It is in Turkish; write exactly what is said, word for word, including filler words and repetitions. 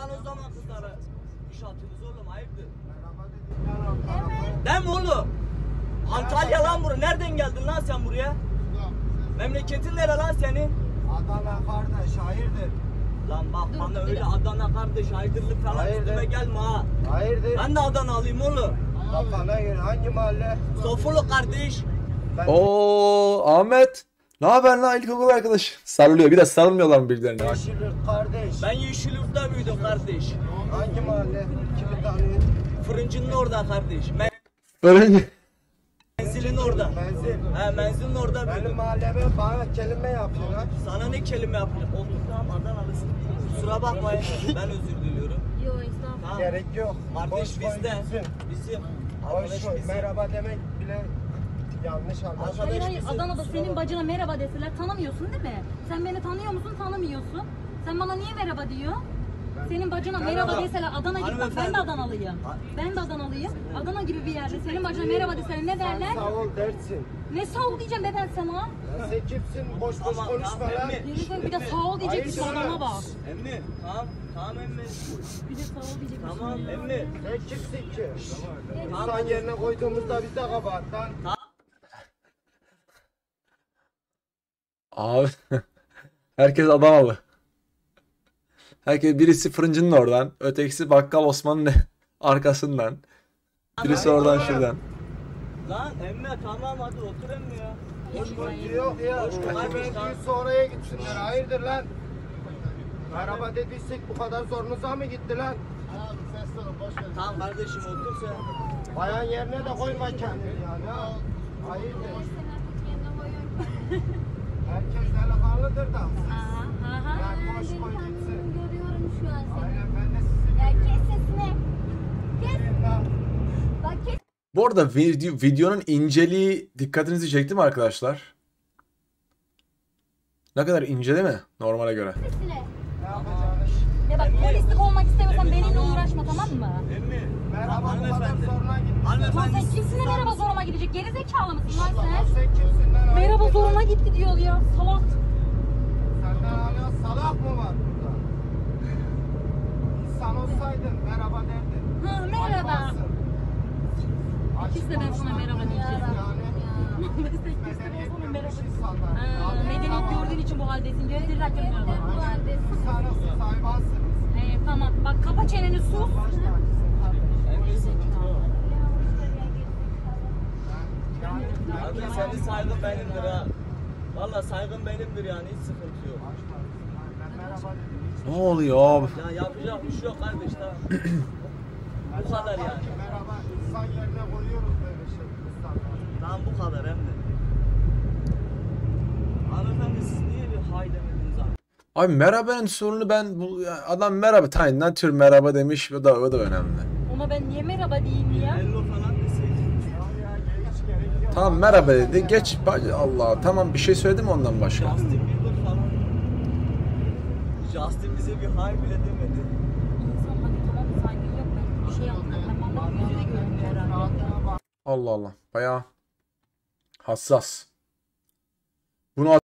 lan o zaman kızlara iş atıyorsunuz oğlum, ayıptır. Değil mi oğlum? Antalya lan bura. Nereden geldin lan sen buraya? Memleketin nere lan senin? Adana kardeş, hayırdır? Lan bak bana öyle Adana kardeş, hayırdır falan Hayırdır? üstüme gelme ha. Hayırdır? Ben de Adana alayım oğlum. Kafana göre hangi mahalle? Sofulu kardeş. Ben Oo Ahmet. Ne haber lan ilkokul arkadaş? Sarılıyor. Bir de sarılmıyorlar mı birbirlerine? Bak. Yeşilyurt kardeş. Ben Yeşilyurt'ta büyüdüm kardeş. Hangi mahalle? Kimi tanıyor? Fırıncının orada kardeş. Öğrenci. Menzilin orada. Menzil. He, menzilin orada Benim büyüdüm. mahalleme bana kelime yapıyor ha. Sana ne kelime yapacağım? Otur tamam, Adanalısın. Kusura bakmayın. Ben özür diliyorum. Yo estağfurullah. Tamam. Gerek yok. Kardeş Boş koy bizde. gitsin. Bizim. Boş Arkadaş koy. bizim. Merhaba demek bile yanlış anlaşılıyor. Arkadaş Hayır hayır bizim. Adana'da Kusura senin bakma. bacına merhaba deseler tanımıyorsun değil mi? Sen beni tanıyor musun? Tanımıyorsun. Sen bana niye merhaba diyor? Senin bacına merhaba deseler Adana gibi, bak ben de Hanımefendi. Adanalıyım. Ben de Adanalıyım. Adana gibi bir yerde senin bacına merhaba deseler ne derler? Sağ ol dersin. Ne sağ ol diyeceğim be ben sana. Ya sen kimsin? Boş boş Tamam, konuşma tamam, lan. emmi. Gerizekalı bir de sağ ol diyecek bir Hayır, adama bak. Emmi. Tamam. Tamam emmi. Bir de sağ ol diyecek bir Tamam emmi. Sen kimsin ki? İnsan yerine koyduğumuzda biz de kabahat lan. Abi. Herkes Adanalı. Herkes birisi fırıncının oradan, ötekisi bakkal Osman'ın arkasından. Birisi oradan şuradan. Lan emmi tamam hadi otur emmi ya. Yok ya. Boş ver, Hadi boş ver. ben sonraya gitsinler. Hayırdır lan? Merhaba dediysek bu kadar zorunuza mı gitti lan? Tamam kardeşim otur sen. Bayan yerine de koyma kendini yani ha. Hayırdır? Herkes delikanlıdır da. Aha aha. Ben boş koy gitsin. Görüyorum şu an seni. Aynen ben de sizi Ya kes sesini. Kes. görüyorum lan. Bak kes Bu arada video, videonun inceliği dikkatinizi çekti mi arkadaşlar? Ne kadar ince değil mi? Normale göre. sesini. Ne yapacağını? Ya bak polislik olmak istemiyorsan benimle uğraşma tamam mı? Emmi. Merhaba bu kadar Hanımefendi. zoruna gitti. Lan Hanımefendi. sen kimsine merhaba zoruma gidecek? Gerizekalı mısın lan Lan sen? sen kimsin lan? Merhaba Hayırdır zoruma lan? gitti diyor ya salak. Senden hala salak mı var burada? İnsan olsaydın merhaba derdin. Ha merhaba. Aymazsın. İkisi de ben sana merhaba diyeceğim. Yani Sen ikisi de ben sana merhaba diyeceğim. insanlar. Ha, medeniyet gördüğün için bu haldesin. Gözleri Bu akılmıyor. haldesin. İnsanız, hayvansınız. Ee, tamam bak kapa çeneni sus. Baş tacısın. Abi senin saygın benimdir ha. Valla saygın benimdir yani, hiç sıkıntı yok. Ben merhaba dedim. Ne oluyor abi? Ya yapacak bir şey yok kardeş tamam. Bu kadar yani. Merhaba, insan yerine koyuyoruz böyle şey. insanlar. Tamam bu kadar hem de. Hanımefendi siz niye bir hay demediniz abi? Abi merhabanın sorunu ben bu adam merhaba tane ne tür merhaba demiş o da o da önemli. Ona ben niye merhaba diyeyim ya? Hello falan deseydin. Ya ya hiç gerek yok. Tamam merhaba dedi geç Allah tamam bir şey söyledim ondan başka. Justin Bieber falan. Justin bize bir hay bile demedi. İnsan hadi tamam saygın yok ben bir şey yapmam. Ben bana yüzüne görünüyor herhalde. Allah Allah bayağı hassas. Bunu